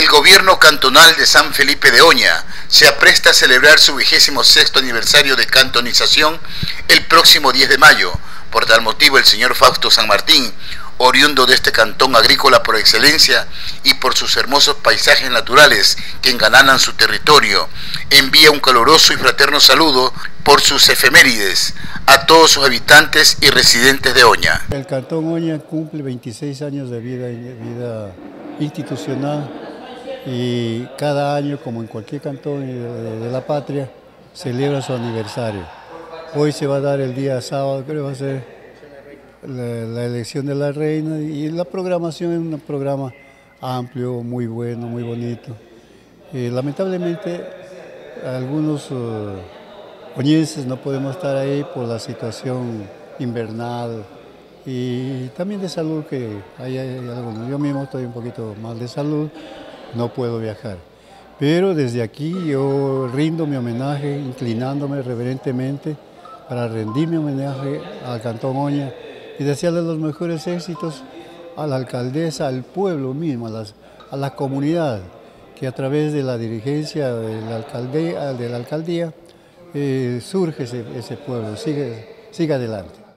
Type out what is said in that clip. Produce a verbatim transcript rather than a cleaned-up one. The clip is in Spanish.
El gobierno cantonal de San Felipe de Oña se apresta a celebrar su vigésimo sexto aniversario de cantonización el próximo diez de mayo. Por tal motivo, el señor Fausto San Martín, oriundo de este cantón agrícola por excelencia y por sus hermosos paisajes naturales que engalanan su territorio, envía un caluroso y fraterno saludo por sus efemérides a todos sus habitantes y residentes de Oña. El cantón Oña cumple veintiséis años de vida, vida institucional y cada año, como en cualquier cantón de, de la patria, celebra su aniversario. Hoy se va a dar el día sábado, creo que va a ser la, la elección de la reina, y la programación es un programa amplio, muy bueno, muy bonito. Eh, lamentablemente algunos uh, oñenses no podemos estar ahí por la situación invernal y también de salud, que hay, hay algunos. Yo mismo estoy un poquito mal de salud, no puedo viajar. Pero desde aquí yo rindo mi homenaje, inclinándome reverentemente para rendir mi homenaje al Cantón Oña y desearle los mejores éxitos a la alcaldesa, al pueblo mismo, a, las, a la comunidad, que a través de la dirigencia de la alcaldía, de la alcaldía eh, surge ese, ese pueblo, sigue, sigue adelante.